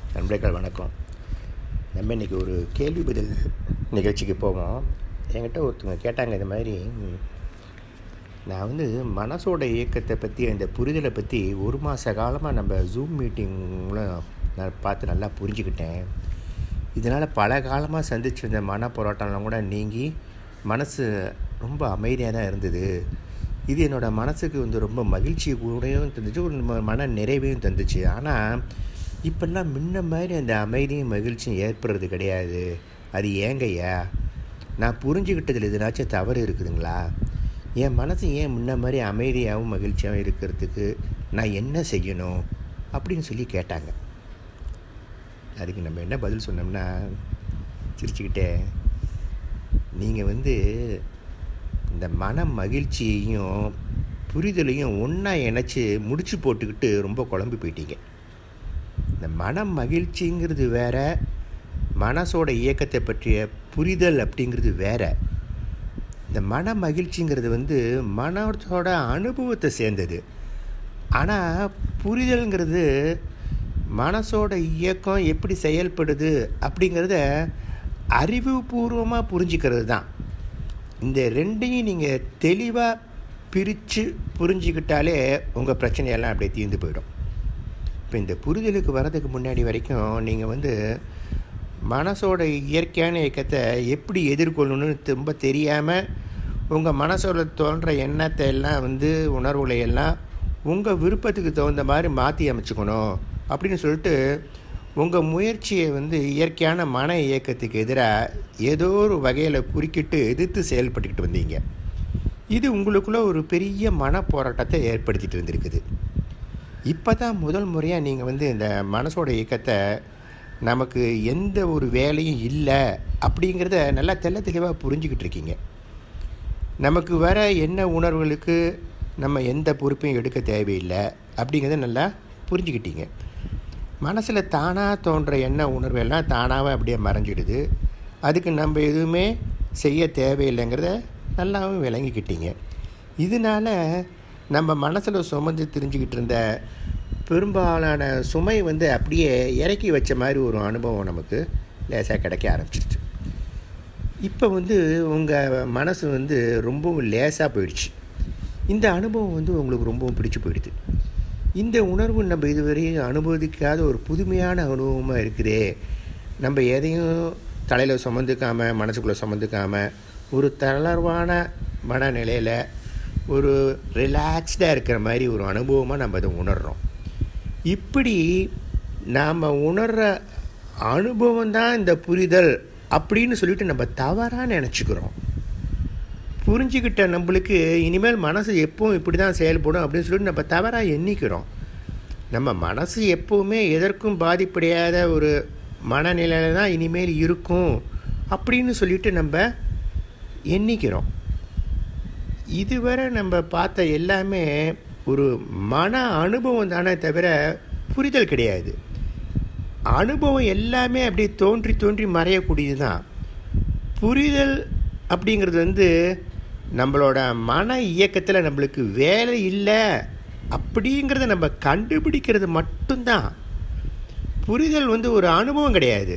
நண்பர்கள் வணக்கம். நம்ம இன்றைக்கி ஒரு கேள்வி பதில் நிகழ்ச்சிக்கு போவோம். என்கிட்ட ஒருத்தவங்க கேட்டாங்க, இந்த மாதிரி நான் வந்து மனசோட இயக்கத்தை பற்றி, அந்த புரிதலை பற்றி ஒரு மாத காலமாக நம்ம ஜூம் மீட்டிங்கில் நான் பார்த்து நல்லா புரிஞ்சுக்கிட்டேன். இதனால் பல காலமாக சந்திச்சிருந்த மன போராட்டம்லாம் கூட நீங்கி மனசு ரொம்ப அமைதியாக தான் இருந்தது. இது என்னோடய மனசுக்கு வந்து ரொம்ப மகிழ்ச்சி கூடயும் தந்துச்சு, ஒரு மன நிறைவையும் தந்துச்சு. ஆனால் இப்போல்லாம் முன்ன மாதிரி அந்த அமைதியும் மகிழ்ச்சியும் ஏற்படுறது கிடையாது. அது ஏங்கய்யா? நான் புரிஞ்சுக்கிட்டதில் எதுனாச்சும் தவறு இருக்குதுங்களா? என் மனசு ஏன் முன்ன மாதிரி அமைதியாகவும் மகிழ்ச்சியாகவும் இருக்கிறதுக்கு நான் என்ன செய்யணும் அப்படின்னு சொல்லி கேட்டாங்க. அதுக்கு நம்ம என்ன பதில் சொன்னோம்னா, சிரிச்சுக்கிட்டே, நீங்கள் வந்து இந்த மன மகிழ்ச்சியையும் புரிதலையும் ஒன்றா இணைச்சி முடிச்சு போட்டுக்கிட்டு ரொம்ப குழம்பி போயிட்டீங்க. இந்த மன மகிழ்ச்சிங்கிறது வேற, மனசோட இயக்கத்தை பற்றிய புரிதல் அப்படிங்கிறது வேற. இந்த மன மகிழ்ச்சிங்கிறது வந்து மனத்தோட அனுபவத்தை சேர்ந்தது. ஆனால் புரிதல்ங்கிறது மனசோட இயக்கம் எப்படி செயல்படுது அப்படிங்கிறத அறிவுபூர்வமாக புரிஞ்சிக்கிறது தான். இந்த ரெண்டையும் நீங்கள் தெளிவாக பிரித்து புரிஞ்சிக்கிட்டாலே உங்கள் பிரச்சனையெல்லாம் அப்படியே தீர்ந்து போயிடும். இப்போ இந்த புரிதலுக்கு வர்றதுக்கு முன்னாடி வரைக்கும் நீங்கள் வந்து மனசோட இயற்கையான இயக்கத்தை எப்படி எதிர்கொள்ளணும்னு ரொம்ப தெரியாமல் உங்கள் மனசோட தோன்ற எண்ணத்தை எல்லாம் வந்து உணர்வுகளை எல்லாம் உங்கள் விருப்பத்துக்கு தகுந்த மாதிரி மாற்றி அமைச்சுக்கணும் அப்படின்னு சொல்லிட்டு உங்கள் முயற்சியை வந்து இயற்கையான மன இயக்கத்துக்கு எதிராக ஏதோ ஒரு வகையில் குறுக்கிட்டு எதிர்த்து செயல்பட்டுக்கிட்டு வந்தீங்க. இது உங்களுக்குள்ளே ஒரு பெரிய மன போராட்டத்தை ஏற்படுத்திட்டு வந்திருக்குது. இப்போ தான் முதல் முறையாக நீங்கள் வந்து இந்த மனசோட இயக்கத்தை நமக்கு எந்த ஒரு வேலையும் இல்லை அப்படிங்கிறத நல்லா தெளிவாக புரிஞ்சுக்கிட்டு இருக்கீங்க. நமக்கு வர என்ன உணர்வுகளுக்கு நம்ம எந்த பொறுப்பையும் எடுக்க தேவையில்லை அப்படிங்கிறத நல்லா புரிஞ்சுக்கிட்டீங்க. மனசில் தானாக தோன்ற எண்ண உணர்வெல்லாம் தானாகவே அப்படியே மறைஞ்சிடுது. அதுக்கு நம்ம எதுவுமே செய்ய தேவையில்லைங்கிறத நல்லாவும் விளங்கிக்கிட்டீங்க. இதனால் நம்ம மனசில் சுமந்து தெரிஞ்சுக்கிட்டு இருந்த பெரும்பாலான சுமை வந்து அப்படியே இறக்கி வச்ச மாதிரி ஒரு அனுபவம் நமக்கு லேசாக கிடைக்க ஆரம்பிச்சிருச்சு. இப்போ வந்து உங்கள் மனசு வந்து ரொம்பவும் லேசாக போயிடுச்சு. இந்த அனுபவம் வந்து உங்களுக்கு ரொம்பவும் பிடிச்சி போயிடுது. இந்த உணர்வு நம்ம இதுவரையும் அனுபவிக்காத ஒரு புதுமையான அனுபவமாக இருக்குதே. நம்ம எதையும் தலையில் சுமந்துக்காமல், மனசுக்குள்ளே சுமந்துக்காமல், ஒரு தளர்வான மனநிலையில் ஒரு ரிலாக்ஸ்டாக இருக்கிற மாதிரி ஒரு அனுபவமாக நம்ம அதை உணர்கிறோம். இப்படி நாம் உணர்கிற அனுபவம் தான் இந்த புரிதல் அப்படின்னு சொல்லிட்டு நம்ம தவறாக நினச்சிக்கிறோம். புரிஞ்சுக்கிட்ட நம்மளுக்கு இனிமேல் மனசு எப்பவும் இப்படி தான் செயல்படும் அப்படின்னு சொல்லிட்டு நம்ம தவறாக எண்ணிக்கிறோம். நம்ம மனசு எப்போவுமே எதற்கும் பாதிப்படையாத ஒரு மனநிலையில் தான் இனிமேல் இருக்கும் அப்படின்னு சொல்லிட்டு நம்ம எண்ணிக்கிறோம். இதுவரை நம்ம பார்த்த எல்லாமே ஒரு மன அனுபவம் தானே தவிர புரிதல் கிடையாது. அனுபவம் எல்லாமே அப்படியே தோன்றி தோன்றி மறையக்கூடியது தான். புரிதல் அப்படிங்கிறது வந்து நம்மளோட மன இயக்கத்தில் நம்மளுக்கு வேலை இல்லை அப்படிங்கிறத நம்ம கண்டுபிடிக்கிறது மட்டும்தான். புரிதல் வந்து ஒரு அனுபவம் கிடையாது.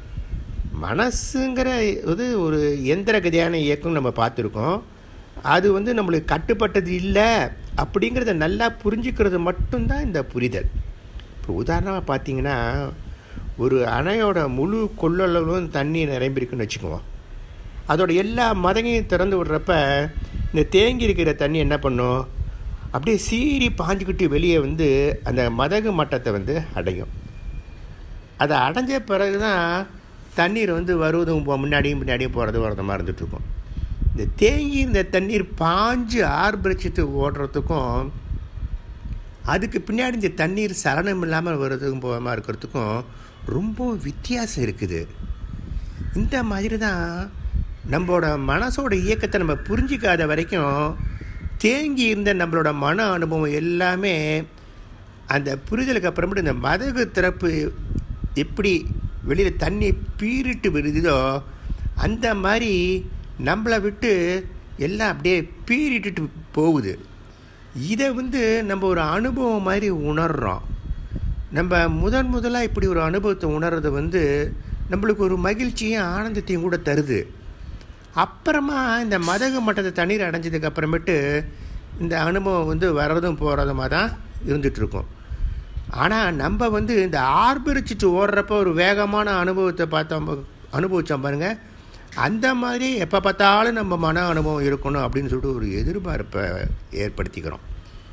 மனசுங்கிற ஒரு எந்திர கதியான இயக்கம் நம்ம பார்த்துருக்கோம். அது வந்து நம்மளுக்கு கட்டுப்பட்டது இல்லை அப்படிங்கிறத நல்லா புரிஞ்சுக்கிறது மட்டும்தான் இந்த புரிதல். இப்போ உதாரணமாக பார்த்தீங்கன்னா, ஒரு அணையோட முழு கொள்ளளவும் தண்ணி நிரம்பியிருக்குன்னு வச்சுக்குவோம். அதோட எல்லா மதகையும் திறந்து விடுறப்ப இந்த தேங்கி இருக்கிற தண்ணி என்ன பண்ணும்? அப்படியே சீறி பாஞ்சுக்கிட்டு வெளியே வந்து அந்த மதகு மட்டத்தை வந்து அடையும். அதை அடைஞ்ச பிறகு தான் தண்ணீர் வந்து வருவதும் முன்னாடியும் போகிறது மாதிரி இருந்துகிட்ருக்கும். இந்த தேங்கி இந்த தண்ணீர் பாஞ்சு ஆர்ப்பரிச்சிட்டு ஓடுறதுக்கும், அதுக்கு பின்னாடி இந்த தண்ணீர் சலனம் இல்லாமல் வர்றதுக்கும் போகாமல் இருக்கிறதுக்கும் ரொம்ப வித்தியாசம் இருக்குது. இந்த மாதிரி தான் நம்மளோட மனசோட இயக்கத்தை நம்ம புரிஞ்சிக்காத வரைக்கும் தேங்கி இருந்த நம்மளோட மன அனுபவம் எல்லாமே அந்த புரிதலுக்கு அப்புறமேட்டு இந்த மதகு திறப்பு எப்படி வெளியில் தண்ணி பீறிட்டு வருதோ அந்த மாதிரி நம்மளை விட்டு எல்லாம் அப்படியே பீறிட்டு போகுது. இதை வந்து நம்ம ஒரு அனுபவம் மாதிரி உணர்கிறோம். நம்ம முதலாக இப்படி ஒரு அனுபவத்தை உணர்றது வந்து நம்மளுக்கு ஒரு மகிழ்ச்சியும் ஆனந்தத்தையும் கூட தருது. அப்புறமா இந்த மதகு மட்டத்தை தண்ணீர் அடைஞ்சதுக்கு அப்புறமேட்டு இந்த அனுபவம் வந்து வர்றதும் போகிறதுமாக தான் இருந்துகிட்ருக்கோம். ஆனால் நம்ம வந்து இந்த ஆர்ப்பரிச்சிட்டு ஓடுறப்போ ஒரு வேகமான அனுபவத்தை அனுபவித்தோம் பாருங்கள், அந்த மாதிரி எப்போ பார்த்தாலும் நம்ம மன அனுபவம் இருக்கணும் அப்படின்னு சொல்லிட்டு ஒரு எதிர்பார்ப்பை ஏற்படுத்திக்கிறோம்.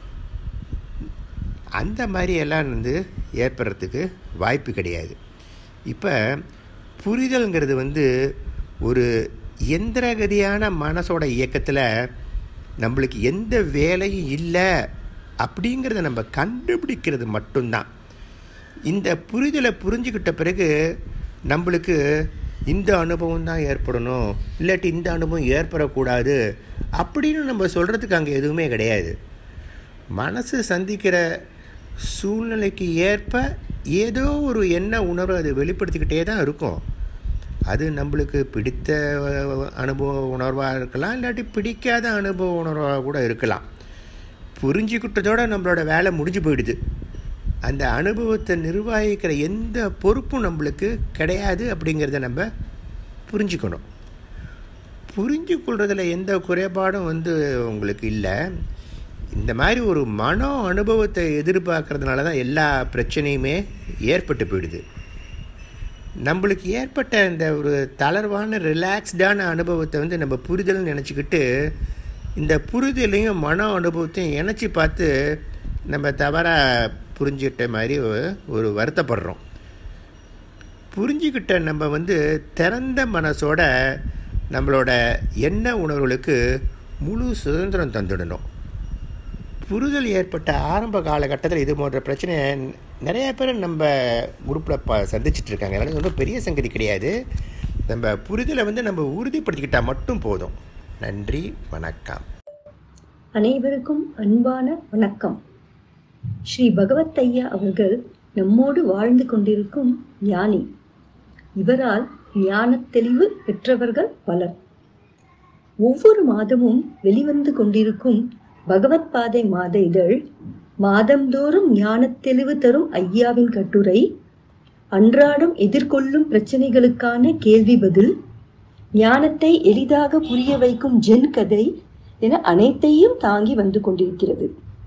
அந்த மாதிரி எல்லாம் வந்து ஏற்படுறதுக்கு வாய்ப்பு கிடையாது. இப்போ புரிதல்ங்கிறது வந்து ஒரு எந்திரகதியான மனசோட இயக்கத்தில் நம்மளுக்கு எந்த வேலையும் இல்லை அப்படிங்கிறத நம்ம கண்டுபிடிக்கிறது மட்டும்தான். இந்த புரிதலை புரிஞ்சுக்கிட்ட பிறகு நம்மளுக்கு இந்த அனுபவம் தான் ஏற்படணும், இல்லாட்டி இந்த அனுபவம் ஏற்படக்கூடாது அப்படின்னு நம்ம சொல்கிறதுக்கு அங்கே எதுவுமே கிடையாது. மனசு சந்திக்கிற சூழ்நிலைக்கு ஏற்ப ஏதோ ஒரு எண்ண உணர்வு அது வெளிப்படுத்திக்கிட்டே தான் இருக்கும். அது நம்மளுக்கு பிடித்த அனுபவ உணர்வாக இருக்கலாம், இல்லாட்டி பிடிக்காத அனுபவ உணர்வாக கூட இருக்கலாம். புரிஞ்சுக்கிட்டதோடு நம்மளோட வேலை முடிஞ்சு போயிடுது. அந்த அனுபவத்தை நிர்வகிக்கிற எந்த பொறுப்பும் நம்மளுக்கு கிடையாது அப்படிங்கிறத நம்ம புரிஞ்சுக்கணும். புரிஞ்சு கொள்றதில் எந்த குறைபாடும் வந்து உங்களுக்கு இல்லை. இந்த மாதிரி ஒரு மன அனுபவத்தை எதிர்பார்க்கறதுனால தான் எல்லா பிரச்சனையுமே ஏற்பட்டு போயிடுது. நம்மளுக்கு ஏற்பட்ட இந்த ஒரு தளர்வான ரிலாக்ஸ்டான அனுபவத்தை வந்து நம்ம புரிதல்னு நினச்சிக்கிட்டு இந்த புரிதலையும் மன அனுபவத்தையும் இணைச்சி பார்த்து நம்ம தவறாக புரிஞ்சுக்கிட்ட மாதிரி ஒரு வருத்தப்படுறோம். புரிஞ்சுக்கிட்ட நம்ம வந்து திறந்த மனசோட நம்மளோட எண்ண உணர்வுகளுக்கு முழு சுதந்திரம் தந்துடணும். புரிதல் ஏற்பட்ட ஆரம்ப காலகட்டத்தில் இது போன்ற பிரச்சனையை நிறைய பேர் நம்ம குரூப்பில் சந்திச்சுட்டு இருக்காங்க. அதனால் ரொம்ப பெரிய சங்கதி கிடையாது. நம்ம புரிதலை வந்து நம்ம உறுதிப்படுத்திக்கிட்டால் மட்டும் போதும். நன்றி, வணக்கம். அனைவருக்கும் அன்பான வணக்கம். ஸ்ரீ பகவத் ஐயா அவர்கள் நம்மோடு வாழ்ந்து கொண்டிருக்கும் ஞானி. இவரால் ஞான தெளிவு பெற்றவர்கள் பலர். ஒவ்வொரு மாதமும் வெளிவந்து கொண்டிருக்கும் பகவத் பாதை மாத இதழ், மாதந்தோறும் ஞான தெளிவு தரும் ஐயாவின் கட்டுரை, அன்றாடம் எதிர்கொள்ளும் பிரச்சனைகளுக்கான கேள்வி பதில், ஞானத்தை எளிதாக புரிய வைக்கும் ஜென் கதை என அனைத்தையும் தாங்கி வந்து கொண்டிருக்கிறது.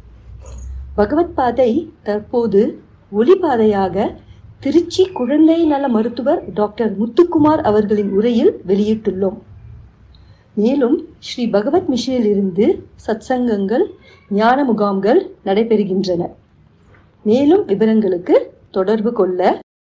பகவத் பாதை தற்போது ஒளிபாதையாக திருச்சி குழந்தை நல மருத்துவர் டாக்டர் முத்துக்குமார் அவர்களின் உரையில் வெளியிட்டுள்ளோம். மேலும் ஸ்ரீ பகவத் மிஷனில் இருந்து சத்சங்கங்கள், ஞான முகாம்கள் நடைபெறுகின்றன. மேலும் விவரங்களுக்கு தொடர்பு கொள்ள